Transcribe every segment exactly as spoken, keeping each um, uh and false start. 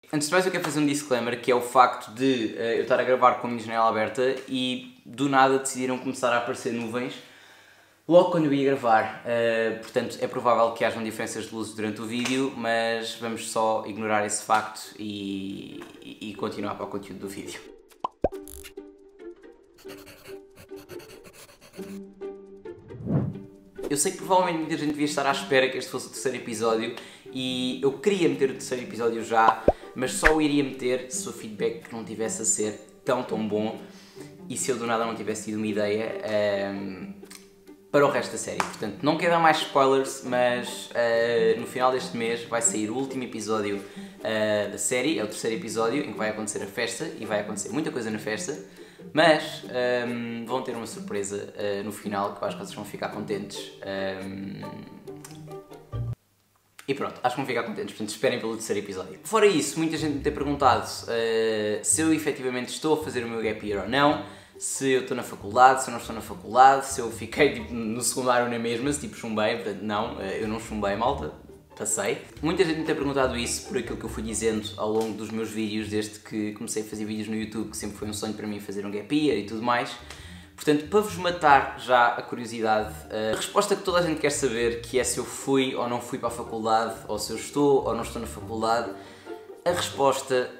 Antes de mais eu quero fazer um disclaimer, que é o facto de uh, eu estar a gravar com a minha janela aberta e do nada decidiram começar a aparecer nuvens logo quando eu ia gravar. Uh, portanto é provável que hajam diferenças de luz durante o vídeo, mas vamos só ignorar esse facto e, e, e continuar para o conteúdo do vídeo. Eu sei que provavelmente muita gente devia estar à espera que este fosse o terceiro episódio e eu queria meter o terceiro episódio já, mas só o iria meter se o feedback não tivesse a ser tão tão bom e se eu do nada não tivesse tido uma ideia um, para o resto da série. Portanto, não quero dar mais spoilers, mas uh, no final deste mês vai sair o último episódio uh, da série, é o terceiro episódio em que vai acontecer a festa e vai acontecer muita coisa na festa. Mas um, vão ter uma surpresa uh, no final que eu acho que vocês vão ficar contentes. Um, e pronto, acho que vão ficar contentes, portanto esperem pelo terceiro episódio. Fora isso, muita gente me tem perguntado uh, se eu efetivamente estou a fazer o meu gap year ou não, se eu estou na faculdade, se eu não estou na faculdade, se eu fiquei tipo, no secundário na mesma, se tipo chumbei, portanto não, uh, eu não chumbei, malta. Passei. Muita gente me tem perguntado isso por aquilo que eu fui dizendo ao longo dos meus vídeos, desde que comecei a fazer vídeos no YouTube, que sempre foi um sonho para mim fazer um gap year e tudo mais. Portanto, para vos matar já a curiosidade, a resposta que toda a gente quer saber, que é se eu fui ou não fui para a faculdade, ou se eu estou ou não estou na faculdade, a resposta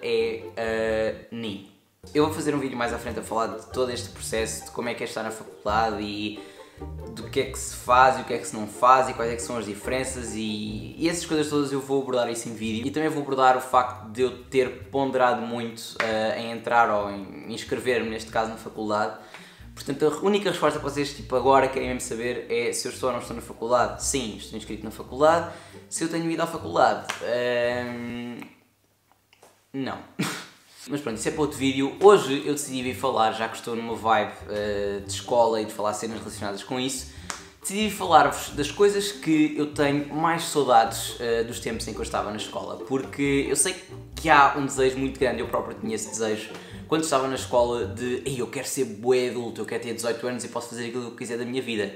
é uh, nem. Eu vou fazer um vídeo mais à frente a falar de todo este processo, de como é que é estar na faculdade e do que é que se faz e o que é que se não faz e quais é que são as diferenças e, e essas coisas todas eu vou abordar isso em vídeo. E também vou abordar o facto de eu ter ponderado muito uh, em entrar ou em inscrever-me, neste caso, na faculdade. Portanto, a única resposta que vocês tipo, agora querem mesmo saber é se eu estou ou não estou na faculdade. Sim, estou inscrito na faculdade. Se eu tenho ido à faculdade? Uh, não. Mas pronto, isso é para outro vídeo. Hoje eu decidi vir falar, já que estou numa vibe uh, de escola e de falar cenas relacionadas com isso, decidi vir falar-vos das coisas que eu tenho mais saudades uh, dos tempos em que eu estava na escola, porque eu sei que há um desejo muito grande, eu próprio tinha esse desejo, quando estava na escola, de Ei, eu quero ser bué adulto, eu quero ter dezoito anos e posso fazer aquilo que eu quiser da minha vida.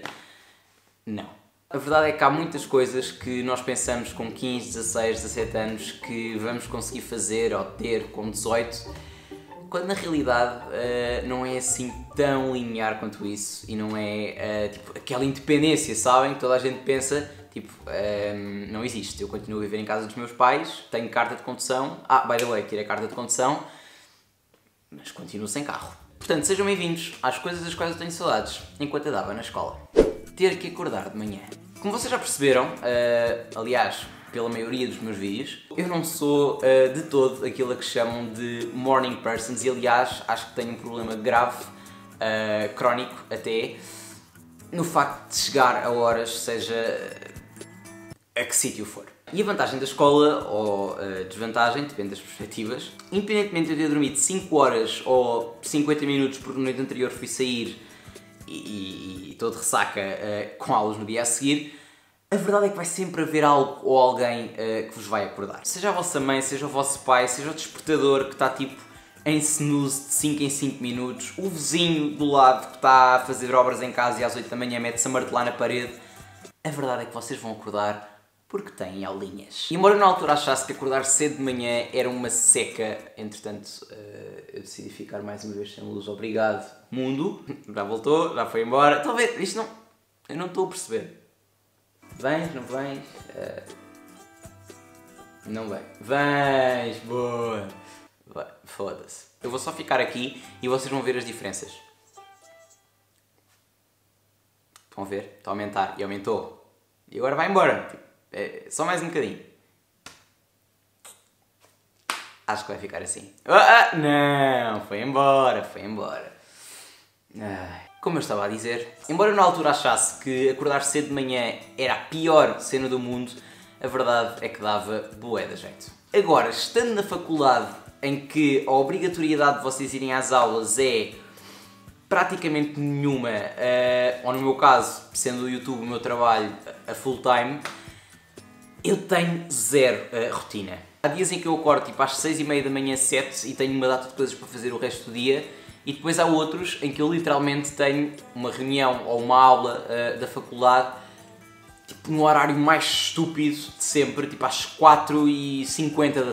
Não. A verdade é que há muitas coisas que nós pensamos com quinze, dezasseis, dezassete anos que vamos conseguir fazer ou ter com dezoito, quando na realidade uh, não é assim tão linear quanto isso e não é uh, tipo, aquela independência, sabem? Que toda a gente pensa, tipo, um, não existe. Eu continuo a viver em casa dos meus pais, tenho carta de condução, ah, by the way, tirei a carta de condução, mas continuo sem carro. Portanto, sejam bem-vindos às coisas das quais eu tenho saudades enquanto andava na escola. Ter que acordar de manhã. Como vocês já perceberam, uh, aliás, pela maioria dos meus vídeos, eu não sou uh, de todo aquilo a que chamam de morning persons e aliás acho que tenho um problema grave, uh, crónico até, no facto de chegar a horas, seja a que sítio for. E a vantagem da escola, ou a desvantagem, depende das perspectivas, independentemente de eu ter dormido cinco horas ou cinquenta minutos porque na noite anterior fui sair e estou de ressaca uh, com aulas no dia a seguir, a verdade é que vai sempre haver algo ou alguém uh, que vos vai acordar. Seja a vossa mãe, seja o vosso pai, seja o despertador que está tipo em snooze de cinco em cinco minutos, o vizinho do lado que está a fazer obras em casa e às oito da manhã mete-se a martelar na parede, a verdade é que vocês vão acordar porque têm aulinhas. E embora eu na altura achasse que acordar cedo de manhã era uma seca, entretanto uh, eu decidi ficar mais uma vez sem luz. Obrigado, mundo. Já voltou, já foi embora. Estão a ver? Isto não... Eu não estou a perceber. Vens, não vens? Uh, não vem. Vens, boa. Foda-se. Eu vou só ficar aqui e vocês vão ver as diferenças. Estão a ver? Está a aumentar. E aumentou. E agora vai embora. Tipo, é, só mais um bocadinho. Acho que vai ficar assim. Ah, ah, não, foi embora, foi embora. Ai. Como eu estava a dizer, embora eu na altura achasse que acordar cedo de manhã era a pior cena do mundo, a verdade é que dava bué da jeito. Agora, estando na faculdade em que a obrigatoriedade de vocês irem às aulas é praticamente nenhuma, uh, ou no meu caso, sendo o YouTube o meu trabalho a full time, eu tenho zero uh, rotina. Há dias em que eu acordo tipo às seis e meia da manhã, sete, e tenho uma data de coisas para fazer o resto do dia, e depois há outros em que eu literalmente tenho uma reunião ou uma aula uh, da faculdade tipo no horário mais estúpido de sempre, tipo às quatro e cinquenta da tarde. E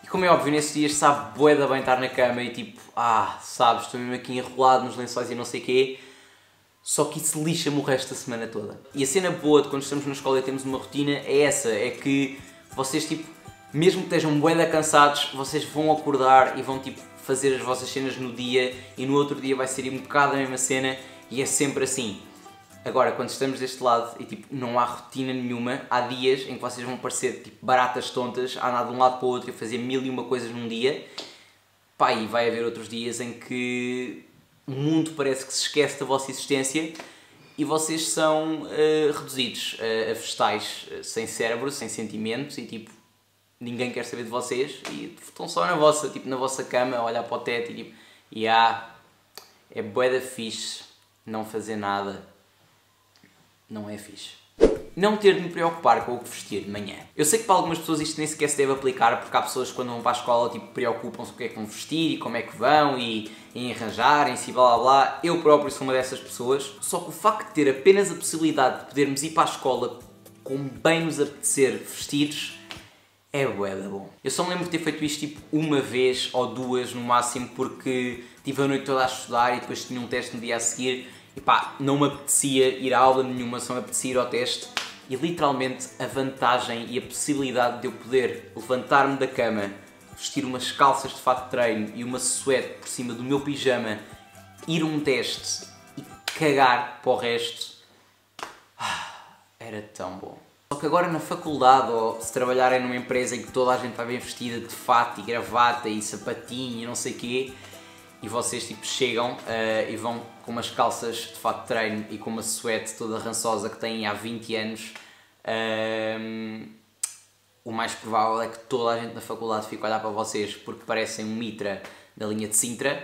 E como é óbvio, nesses dias sabe bué da bem estar na cama e tipo, ah, sabes, estou mesmo aqui enrolado nos lençóis e não sei o quê. Só que isso lixa-me o resto da semana toda. E a cena boa de quando estamos na escola e temos uma rotina é essa, é que vocês tipo, mesmo que estejam bué da cansados, vocês vão acordar e vão tipo fazer as vossas cenas no dia e no outro dia vai ser um bocado a mesma cena e é sempre assim. Agora, quando estamos deste lado e tipo, não há rotina nenhuma, há dias em que vocês vão parecer tipo baratas tontas, a andar de um lado para o outro e fazer mil e uma coisas num dia. Pá, e vai haver outros dias em que o mundo parece que se esquece da vossa existência e vocês são uh, reduzidos uh, a vegetais uh, sem cérebro, sem sentimentos e tipo, ninguém quer saber de vocês e estão só na vossa, tipo, na vossa cama a olhar para o teto e tipo, e ah, é bué da fixe não fazer nada, não é fixe. Não ter de me preocupar com o que vestir de manhã. Eu sei que para algumas pessoas isto nem sequer se deve aplicar porque há pessoas que quando vão para a escola tipo, preocupam-se com o que é que vão vestir e como é que vão e em arranjarem-se e blá blá blá. Eu próprio sou uma dessas pessoas. Só que o facto de ter apenas a possibilidade de podermos ir para a escola como bem nos apetecer vestidos é bué da bom. Eu só me lembro de ter feito isto tipo uma vez ou duas no máximo porque tive a noite toda a estudar e depois tinha um teste no dia a seguir e pá, não me apetecia ir a aula nenhuma, só me apetecia ir ao teste. E literalmente a vantagem e a possibilidade de eu poder levantar-me da cama, vestir umas calças de fato de treino e uma suéte por cima do meu pijama, ir a um teste e cagar para o resto, era tão bom. Só que agora na faculdade, ou se trabalharem numa empresa em que toda a gente vai bem vestida de fato e gravata e sapatinho e não sei o quê, e vocês tipo chegam uh, e vão com umas calças de fato de treino e com uma suéte toda rançosa que têm há vinte anos, uh, o mais provável é que toda a gente na faculdade fique a olhar para vocês porque parecem um mitra da linha de Sintra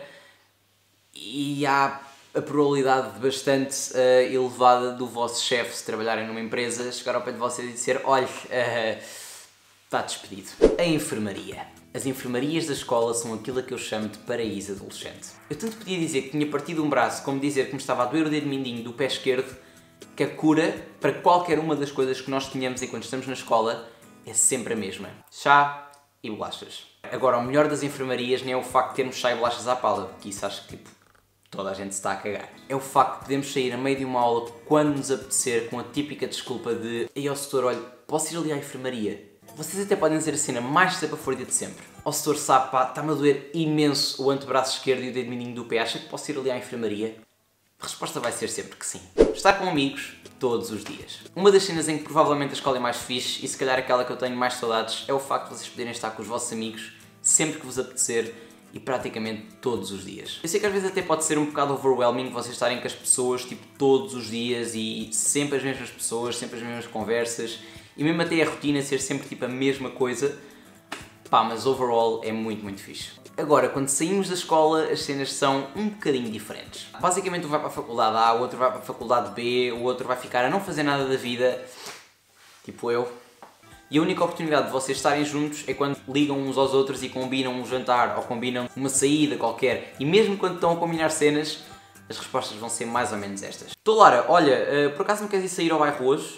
e há a probabilidade bastante uh, elevada do vosso chefe, se trabalharem numa empresa, chegar ao pé de vocês e dizer: olha, uh, está despedido. A enfermaria. As enfermarias da escola são aquilo a que eu chamo de paraíso adolescente. Eu tanto podia dizer que tinha partido um braço como dizer que me estava a doer o dedo mindinho do pé esquerdo, que a cura para qualquer uma das coisas que nós tenhamos enquanto estamos na escola é sempre a mesma. Chá e bolachas. Agora, o melhor das enfermarias nem é o facto de termos chá e bolachas à pala, porque isso acho que tipo, toda a gente se está a cagar. É o facto de podemos sair a meio de uma aula quando nos apetecer com a típica desculpa de: ei, ó setor, olha, posso ir ali à enfermaria? Vocês até podem dizer a cena mais estapafúrdia de sempre. Ó setor, sabe, pá, está-me a doer imenso o antebraço esquerdo e o dedo mindinho do pé. Acha que posso ir ali à enfermaria? A resposta vai ser sempre que sim. Estar com amigos todos os dias. Uma das cenas em que provavelmente a escola é mais fixe e se calhar aquela que eu tenho mais saudades é o facto de vocês poderem estar com os vossos amigos sempre que vos apetecer e praticamente todos os dias. Eu sei que às vezes até pode ser um bocado overwhelming vocês estarem com as pessoas tipo todos os dias e sempre as mesmas pessoas, sempre as mesmas conversas e mesmo até a rotina ser sempre tipo a mesma coisa, pá, mas overall é muito, muito fixe. Agora, quando saímos da escola, as cenas são um bocadinho diferentes. Basicamente um vai para a faculdade A, o outro vai para a faculdade B, o outro vai ficar a não fazer nada da vida, tipo eu. E a única oportunidade de vocês estarem juntos é quando ligam uns aos outros e combinam um jantar ou combinam uma saída qualquer. E mesmo quando estão a combinar cenas, as respostas vão ser mais ou menos estas. Tô Lara, olha, por acaso não queres ir sair ao bairro hoje?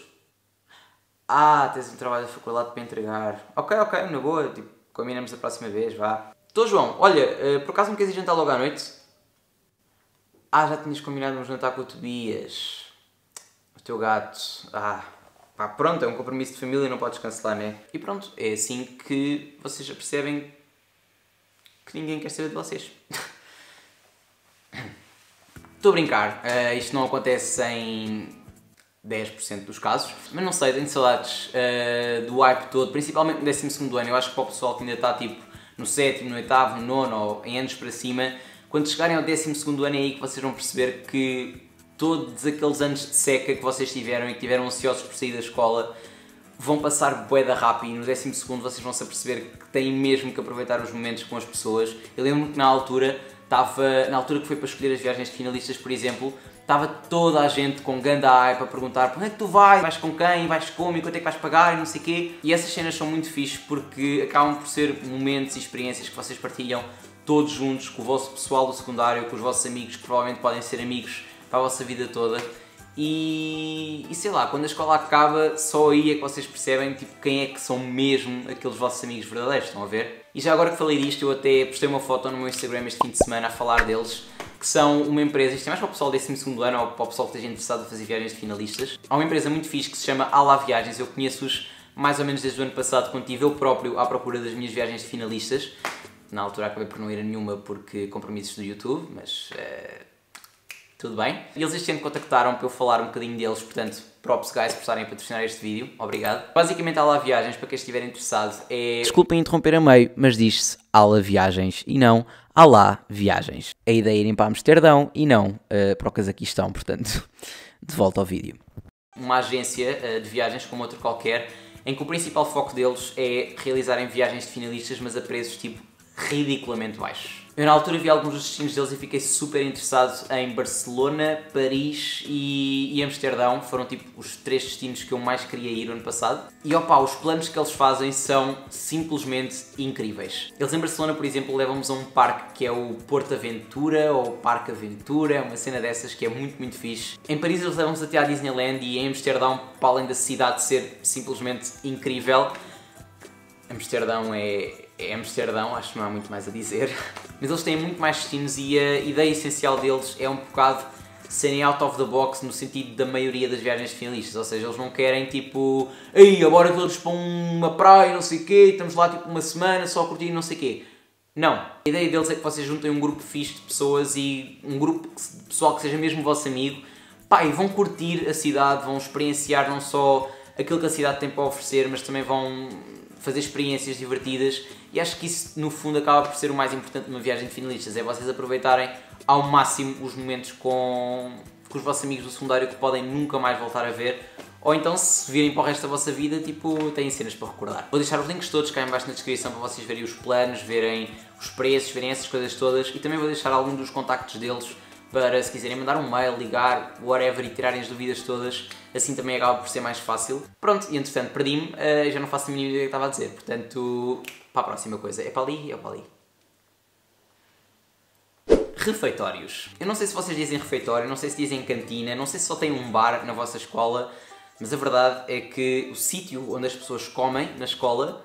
Ah, tens um trabalho da faculdade para entregar. Ok, ok, na boa, tipo, combinamos a próxima vez, vá. Tô João, olha, por acaso não queres ir jantar logo à noite? Ah, já tinhas combinado um jantar com o Tobias. O teu gato. Ah, pá, pronto, é um compromisso de família, não podes cancelar, né? E pronto, é assim que vocês já percebem que ninguém quer saber de vocês. Estou a brincar, uh, isto não acontece em dez por cento dos casos, mas não sei, tenho saudades uh, do hype todo, principalmente no décimo segundo ano. Eu acho que para o pessoal que ainda está tipo no sétimo, no oitavo, no nono ou em anos para cima, quando chegarem ao décimo segundo ano é aí que vocês vão perceber que todos aqueles anos de seca que vocês tiveram e que tiveram ansiosos por sair da escola vão passar bué da rápido e no décimo segundo vocês vão se aperceber que têm mesmo que aproveitar os momentos com as pessoas. Eu lembro-me que na altura, estava, na altura que foi para escolher as viagens de finalistas, por exemplo, estava toda a gente com ganda hype para perguntar: para onde é que tu vais? Vais com quem? Vais como? E quanto é que vais pagar? E não sei o quê. E essas cenas são muito fixes porque acabam por ser momentos e experiências que vocês partilham todos juntos com o vosso pessoal do secundário, com os vossos amigos que provavelmente podem ser amigos para a vossa vida toda. E, e sei lá, quando a escola acaba, só aí é que vocês percebem tipo, quem é que são mesmo aqueles vossos amigos verdadeiros, estão a ver? E já agora que falei disto, eu até postei uma foto no meu Instagram este fim de semana a falar deles, que são uma empresa, isto é mais para o pessoal do décimo segundo ano ou para o pessoal que esteja interessado em fazer viagens de finalistas. Há uma empresa muito fixe que se chama Alá Viagens, eu conheço-os mais ou menos desde o ano passado, quando estive eu próprio à procura das minhas viagens de finalistas. Na altura acabei por não ir a nenhuma porque compromissos do YouTube, mas uh, tudo bem. E eles este ano contactaram para eu falar um bocadinho deles, portanto, props guys por estarem a patrocinar este vídeo, obrigado. Basicamente, Alá Viagens, para quem estiver interessado, é... Desculpem interromper a meio, mas diz-se Alá Viagens e não Alá Viagens. A ideia é irem para Amsterdão e não uh, para o Cazaquistão, portanto, de volta ao vídeo. Uma agência uh, de viagens como outra qualquer, em que o principal foco deles é realizarem viagens de finalistas, mas a preços tipo ridiculamente baixos. Eu na altura vi alguns dos destinos deles e fiquei super interessado em Barcelona, Paris e, e Amsterdão. Foram tipo os três destinos que eu mais queria ir no ano passado. E opá, os planos que eles fazem são simplesmente incríveis. Eles em Barcelona, por exemplo, levam-nos a um parque que é o Porto Aventura ou Parque Aventura, uma cena dessas que é muito, muito fixe. Em Paris eles levam-nos até à Disneyland e em Amsterdão, para além da cidade ser simplesmente incrível, Amsterdão é... é Amsterdão, acho que não há muito mais a dizer. Mas eles têm muito mais destinos e a ideia essencial deles é um bocado serem out of the box no sentido da maioria das viagens de finalistas. Ou seja, eles não querem tipo, ei, agora todos para uma praia, não sei o quê, estamos lá tipo uma semana só a curtir não sei o quê. Não. A ideia deles é que vocês juntem um grupo fixe de pessoas e um grupo de pessoal que seja mesmo vosso amigo. Pá, e vão curtir a cidade, vão experienciar não só aquilo que a cidade tem para oferecer, mas também vão fazer experiências divertidas, e acho que isso no fundo acaba por ser o mais importante numa viagem de finalistas, é vocês aproveitarem ao máximo os momentos com, com os vossos amigos do secundário que podem nunca mais voltar a ver, ou então se virem para o resto da vossa vida, tipo, têm cenas para recordar. Vou deixar os links todos cá em baixo na descrição para vocês verem os planos, verem os preços, verem essas coisas todas, e também vou deixar algum dos contactos deles para se quiserem mandar um mail, ligar, whatever, e tirarem as dúvidas todas, assim também acaba por ser mais fácil. Pronto, e entretanto perdi-me, uh, já não faço a mínima ideia do que estava a dizer, portanto, para a próxima coisa, é para ali, é para ali. Refeitórios. Eu não sei se vocês dizem refeitório, não sei se dizem cantina, não sei se só tem um bar na vossa escola, mas a verdade é que o sítio onde as pessoas comem na escola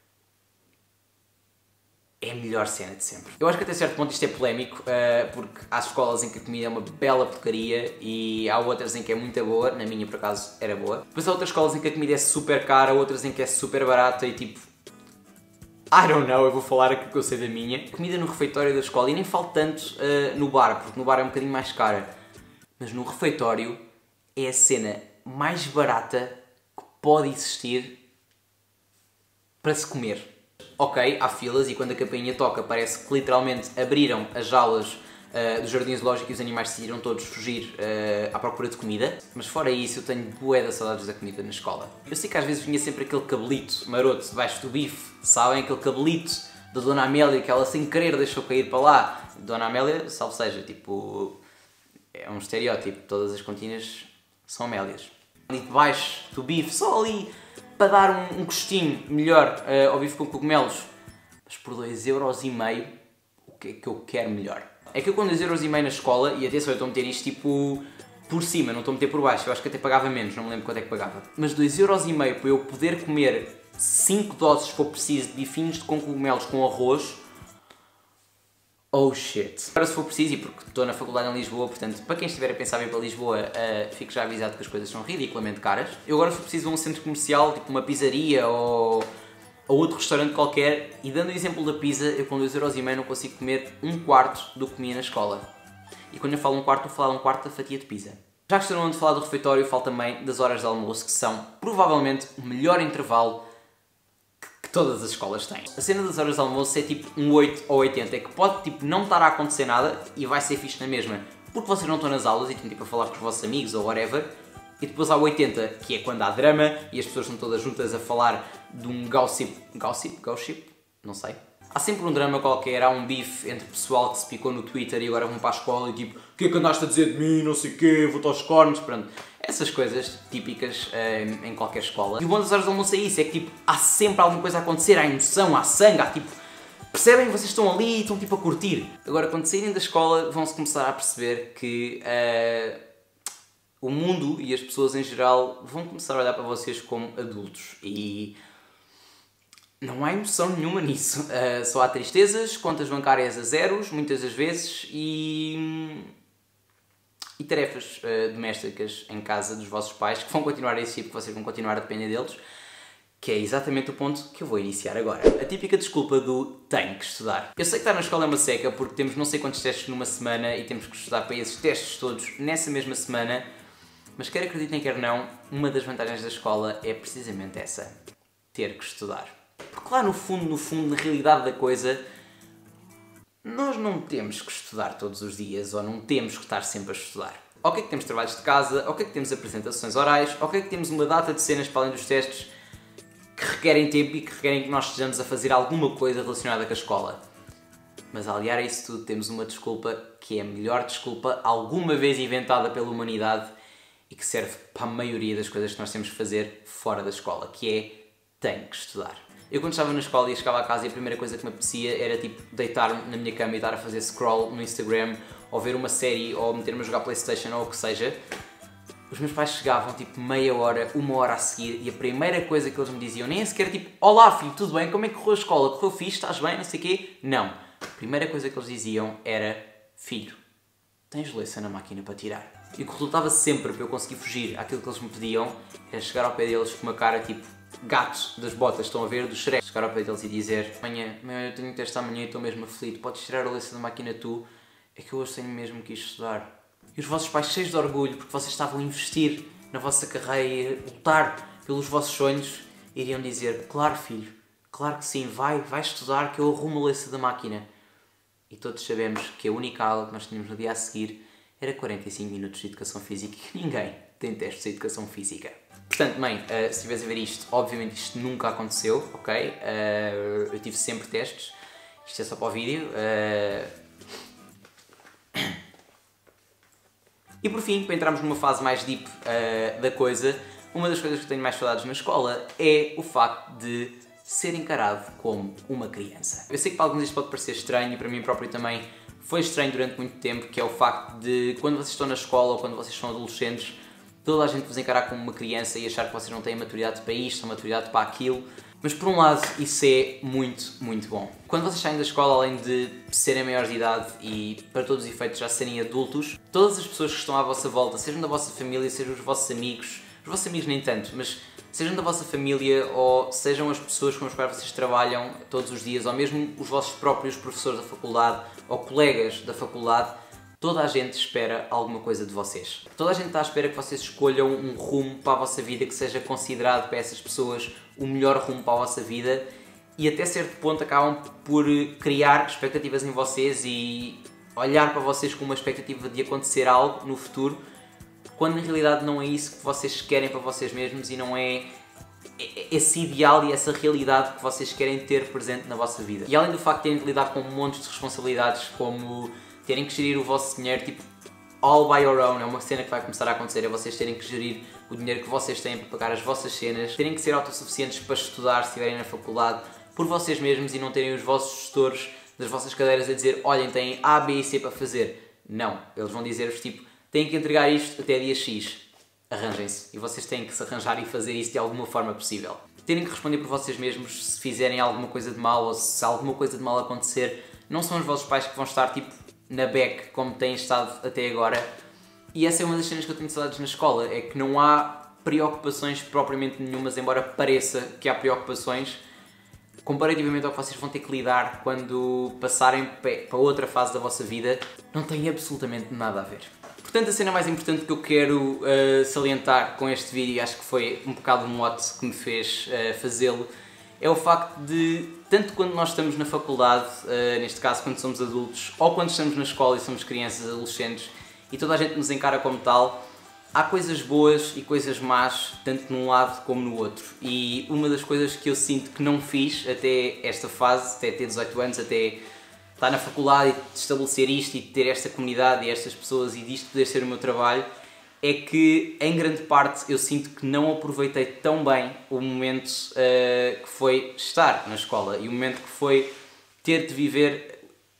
é a melhor cena de sempre. Eu acho que até certo ponto isto é polémico, uh, porque há escolas em que a comida é uma bela porcaria e há outras em que é muito boa, na minha por acaso era boa. Depois há outras escolas em que a comida é super cara, outras em que é super barata e tipo... I don't know, eu vou falar aquilo que eu sei da minha. A comida no refeitório da escola, e nem falo tanto uh, no bar, porque no bar é um bocadinho mais cara, mas no refeitório é a cena mais barata que pode existir para se comer. Ok, há filas e quando a campainha toca parece que literalmente abriram as jaulas uh, dos jardins zoológicos e os animais decidiram todos fugir uh, à procura de comida. Mas fora isso eu tenho bué de saudades da comida na escola. Eu sei que às vezes vinha sempre aquele cabelito maroto debaixo do bife, sabem? Aquele cabelito da Dona Amélia que ela sem querer deixou cair para lá. Dona Amélia, salvo seja, tipo... é um estereótipo, todas as cantinas são Amélias. Ali debaixo do bife, só ali... para dar um, um gostinho melhor uh, ao bife com cogumelos, mas por dois euros e meio, o que é que eu quero melhor? É que eu com dois euros e meio na escola, e atenção, eu estou a meter isto tipo por cima, não estou a meter por baixo, eu acho que até pagava menos, não me lembro quanto é que pagava. Mas dois euros e meio para eu poder comer cinco doses, se for preciso, de bifinhos com cogumelos com arroz, oh shit. Agora se for preciso, e porque estou na faculdade em Lisboa, portanto, para quem estiver a pensar em ir para Lisboa, uh, fico já avisado que as coisas são ridiculamente caras. Eu agora se for preciso a um centro comercial, tipo uma pizzaria ou, ou outro restaurante qualquer, e dando o exemplo da pizza, eu com dois euros e meio não consigo comer um quarto do que comia na escola. E quando eu falo um quarto, estou a falar um quarto da fatia de pizza. Já que estou no de falar do refeitório, falo também das horas de almoço, que são provavelmente o melhor intervalo que todas as escolas têm. A cena das horas de almoço é tipo um oito ou oitenta, é que pode tipo não estar a acontecer nada e vai ser fixe na mesma, porque vocês não estão nas aulas e estão tipo a falar com os vossos amigos ou whatever, e depois há o oitenta, que é quando há drama e as pessoas estão todas juntas a falar de um gossip, gossip, gossip, não sei. Há sempre um drama qualquer, há um bife entre pessoal que se picou no Twitter e agora vão para a escola e tipo, o que é que andaste a dizer de mim, não sei o quê, vou-te aos cornos, pronto. Essas coisas típicas uh, em qualquer escola. E o bom das horas de almoço é isso, é que tipo, há sempre alguma coisa a acontecer, há emoção, há sangue, há tipo... Percebem? Vocês estão ali e estão tipo a curtir. Agora, quando saírem da escola, vão-se começar a perceber que uh, o mundo e as pessoas em geral vão começar a olhar para vocês como adultos. E não há emoção nenhuma nisso. Uh, só há tristezas, contas bancárias a zeros, muitas das vezes, e, e tarefas uh, domésticas em casa dos vossos pais, que vão continuar a existir porque vocês vão continuar a depender deles, que é exatamente o ponto que eu vou iniciar agora. A típica desculpa do tenho que estudar. Eu sei que estar na escola é uma seca porque temos não sei quantos testes numa semana e temos que estudar para esses testes todos nessa mesma semana, mas quer acreditem, quer não, uma das vantagens da escola é precisamente essa, ter que estudar. Porque lá no fundo, no fundo, na realidade da coisa, nós não temos que estudar todos os dias ou não temos que estar sempre a estudar. Ok que temos trabalhos de casa, ok que temos apresentações orais, ok que temos uma data de cenas para além dos testes que requerem tempo e que requerem que nós estejamos a fazer alguma coisa relacionada com a escola. Mas a aliar a isso tudo temos uma desculpa que é a melhor desculpa alguma vez inventada pela humanidade e que serve para a maioria das coisas que nós temos que fazer fora da escola, que é tenho que estudar. Eu quando estava na escola e chegava a casa e a primeira coisa que me apetecia era tipo deitar-me na minha cama e estar a fazer scroll no Instagram ou ver uma série ou meter-me a jogar Playstation ou o que seja. Os meus pais chegavam tipo meia hora, uma hora a seguir e a primeira coisa que eles me diziam nem sequer tipo olá filho, tudo bem? Como é que correu a escola? Correu fixe? Estás bem? Não sei o quê? Não. A primeira coisa que eles diziam era filho, tens louça na máquina para tirar. E o que resultava sempre para eu conseguir fugir àquilo que eles me pediam era chegar ao pé deles com uma cara tipo gato das botas, estão a ver, dos Shrek. Chegar ao pé deles e dizer amanhã, amanhã eu tenho que testar amanhã e estou mesmo aflito, podes tirar a louça da máquina tu, é que eu hoje tenho mesmo que ir estudar. E os vossos pais cheios de orgulho porque vocês estavam a investir na vossa carreira e a lutar pelos vossos sonhos, iriam dizer, claro filho, claro que sim, vai, vai estudar que eu arrumo a louça da máquina. E todos sabemos que a única aula que nós tínhamos no dia a seguir era quarenta e cinco minutos de Educação Física e ninguém tem testes de Educação Física. Portanto, mãe, uh, se estiveres a ver isto, obviamente isto nunca aconteceu, ok? Uh, eu tive sempre testes, isto é só para o vídeo. Uh... E por fim, para entrarmos numa fase mais deep uh, da coisa, uma das coisas que tenho mais saudades na escola é o facto de ser encarado como uma criança. Eu sei que para alguns isto pode parecer estranho e para mim próprio também foi estranho durante muito tempo, que é o facto de quando vocês estão na escola ou quando vocês são adolescentes, toda a gente vos encarar como uma criança e achar que vocês não têm maturidade para isto ou maturidade para aquilo. Mas por um lado isso é muito, muito bom. Quando vocês saem da escola, além de serem maiores de idade e para todos os efeitos já serem adultos, todas as pessoas que estão à vossa volta, sejam da vossa família, sejam os vossos amigos, os vossos amigos nem tanto, mas sejam da vossa família ou sejam as pessoas com as quais vocês trabalham todos os dias, ou mesmo os vossos próprios professores da faculdade ou colegas da faculdade, toda a gente espera alguma coisa de vocês. Toda a gente está à espera que vocês escolham um rumo para a vossa vida que seja considerado para essas pessoas o melhor rumo para a vossa vida e até certo ponto acabam por criar expectativas em vocês e olhar para vocês com uma expectativa de acontecer algo no futuro, quando na realidade não é isso que vocês querem para vocês mesmos e não é esse ideal e essa realidade que vocês querem ter presente na vossa vida. E além do facto de terem de lidar com montes de responsabilidades, como terem que gerir o vosso dinheiro, tipo, all by your own, é uma cena que vai começar a acontecer, é vocês terem que gerir o dinheiro que vocês têm para pagar as vossas cenas, terem que ser autossuficientes para estudar se estiverem na faculdade, por vocês mesmos e não terem os vossos gestores das vossas cadeiras a dizer, olhem, têm A, B e C para fazer. Não, eles vão dizer-vos tipo, têm que entregar isto até dia X, arranjem-se, e vocês têm que se arranjar e fazer isso de alguma forma possível. Terem que responder por vocês mesmos se fizerem alguma coisa de mal ou se alguma coisa de mal acontecer, não são os vossos pais que vão estar tipo na beca como têm estado até agora. E essa é uma das cenas que eu tenho saudades na escola, é que não há preocupações propriamente nenhumas, embora pareça que há preocupações, comparativamente ao que vocês vão ter que lidar quando passarem para outra fase da vossa vida, não tem absolutamente nada a ver. Portanto, a cena mais importante que eu quero uh, salientar com este vídeo, e acho que foi um bocado o mote que me fez uh, fazê-lo, é o facto de, tanto quando nós estamos na faculdade, uh, neste caso quando somos adultos, ou quando estamos na escola e somos crianças, adolescentes, e toda a gente nos encara como tal, há coisas boas e coisas más, tanto num lado como no outro. E uma das coisas que eu sinto que não fiz até esta fase, até ter dezoito anos, até estar na faculdade e estabelecer isto e ter esta comunidade e estas pessoas e disto poder ser o meu trabalho, é que em grande parte eu sinto que não aproveitei tão bem o momento uh, que foi estar na escola e o momento que foi ter de viver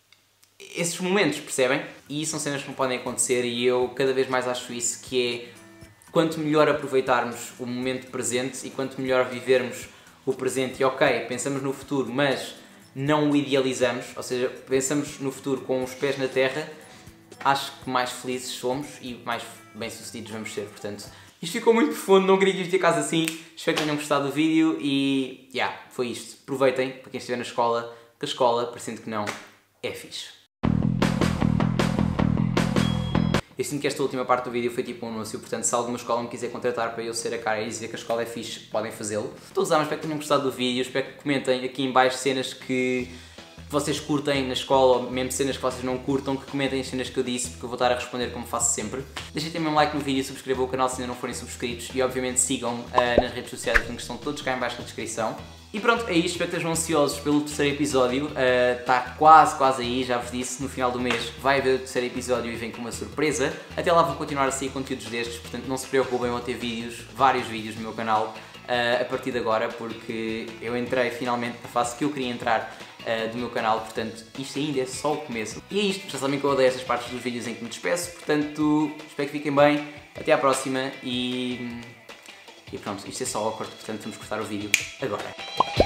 esses momentos, percebem? E isso são cenas que não podem acontecer e eu cada vez mais acho isso, que é quanto melhor aproveitarmos o momento presente e quanto melhor vivermos o presente e ok, pensamos no futuro, mas não o idealizamos, ou seja, pensamos no futuro com os pés na terra, acho que mais felizes somos e mais bem-sucedidos vamos ser, portanto, isto ficou muito profundo, não queria que isto ficasse assim, espero que tenham gostado do vídeo e, já, yeah, foi isto. Aproveitem, para quem estiver na escola, que a escola, parecendo que não, é fixe. Eu sinto que esta última parte do vídeo foi tipo um anúncio, portanto se alguma escola me quiser contratar para eu ser a cara e dizer que a escola é fixe, podem fazê-lo. Estou a usar, mas espero que tenham gostado do vídeo, espero que comentem aqui em baixo cenas que vocês curtem na escola, ou mesmo cenas que vocês não curtam, que comentem as cenas que eu disse, porque eu vou estar a responder como faço sempre. Deixem também um like no vídeo, subscrevam o canal se ainda não forem subscritos e obviamente sigam uh, nas redes sociais, que estão todos cá em baixo na descrição. E pronto, é isto, espero que estejam ansiosos pelo terceiro episódio, está uh, quase, quase aí, já vos disse, no final do mês vai haver o terceiro episódio e vem com uma surpresa. Até lá vou continuar a sair conteúdos destes, portanto não se preocupem, vão ter vídeos, vários vídeos no meu canal uh, a partir de agora, porque eu entrei finalmente na fase que eu queria entrar uh, do meu canal, portanto isto ainda é só o começo. E é isto, já sabem que eu odeio estas partes dos vídeos em que me despeço, portanto espero que fiquem bem, até à próxima e... E pronto, isto é só awkward, portanto vamos cortar o vídeo agora.